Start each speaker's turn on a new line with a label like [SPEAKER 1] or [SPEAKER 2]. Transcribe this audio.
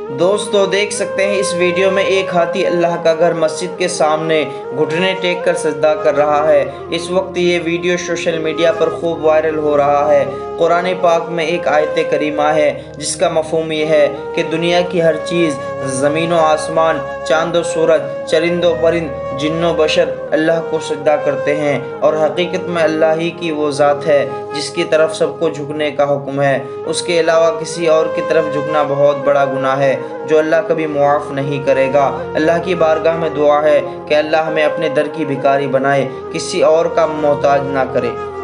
[SPEAKER 1] दोस्तों देख सकते हैं इस वीडियो में एक हाथी अल्लाह का घर मस्जिद के सामने घुटने टेक कर सजदा कर रहा है। इस वक्त ये वीडियो सोशल मीडिया पर खूब वायरल हो रहा है। कुरान पाक में एक आयत करीमा है जिसका मफहूम ये है कि दुनिया की हर चीज़, ज़मीन व आसमान, चांद व सूरज, चरिंदो परिंद, जिन्नो बशर अल्लाह को सजदा करते हैं और हकीकत में अल्लाह ही की वो ज़ात है जिसकी तरफ सबको झुकने का हुक्म है। उसके अलावा किसी और की तरफ झुकना बहुत बड़ा गुनाह है जो अल्लाह कभी मुआफ़ नहीं करेगा। अल्लाह की बारगाह में दुआ है कि अल्लाह हमें अपने दर की भिखारी बनाए, किसी और का मोहताज ना करे।